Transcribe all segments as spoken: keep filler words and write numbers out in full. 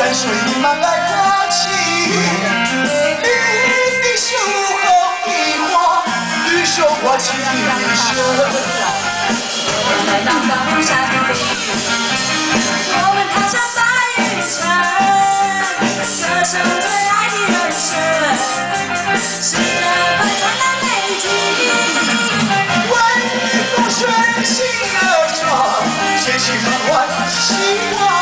山水满爱的情，绿的树红的花，绿手花情意深。 我们来到高山顶，我们踏上白云层，歌声最爱的人生，是这般灿烂美景。 为风顺心而唱，千心万万希望。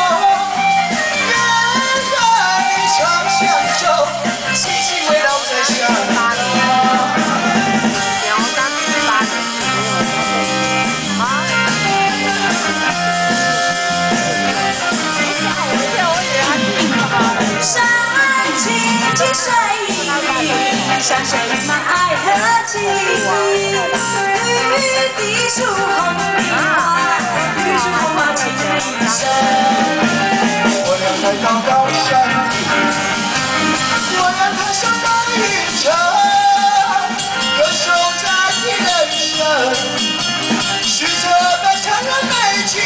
水里，山水满爱和情，绿的树红的花，绿树红花情意深。 我俩来到高山顶，我俩踏上白云层，歌手在的人生，是这般灿烂美景，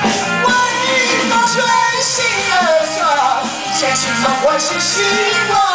为风吹心而唱。千辛万万是希望。